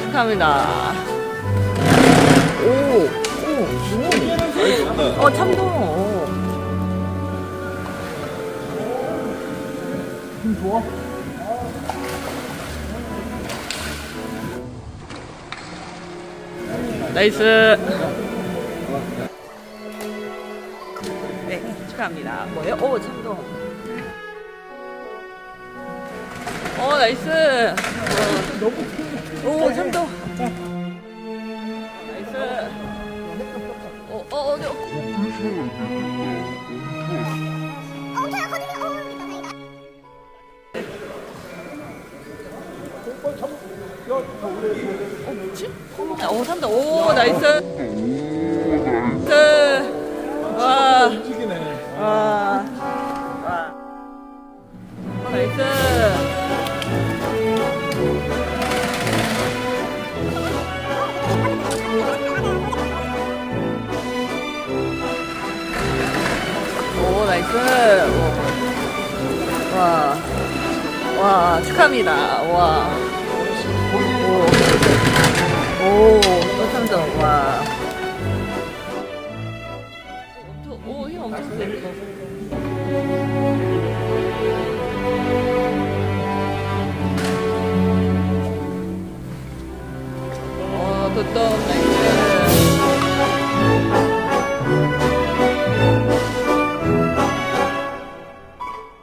축하합니다. 참돔. 좋아. 나이스. 네, 축하합니다. 뭐예요? 참돔. 나이스. 참돔. 나이스. 뭐지? 참돔. 나이스. 와. 나이스. 나이스. 와, 축하합니다. 와. 또 참돔. 와. 힘 엄청 세.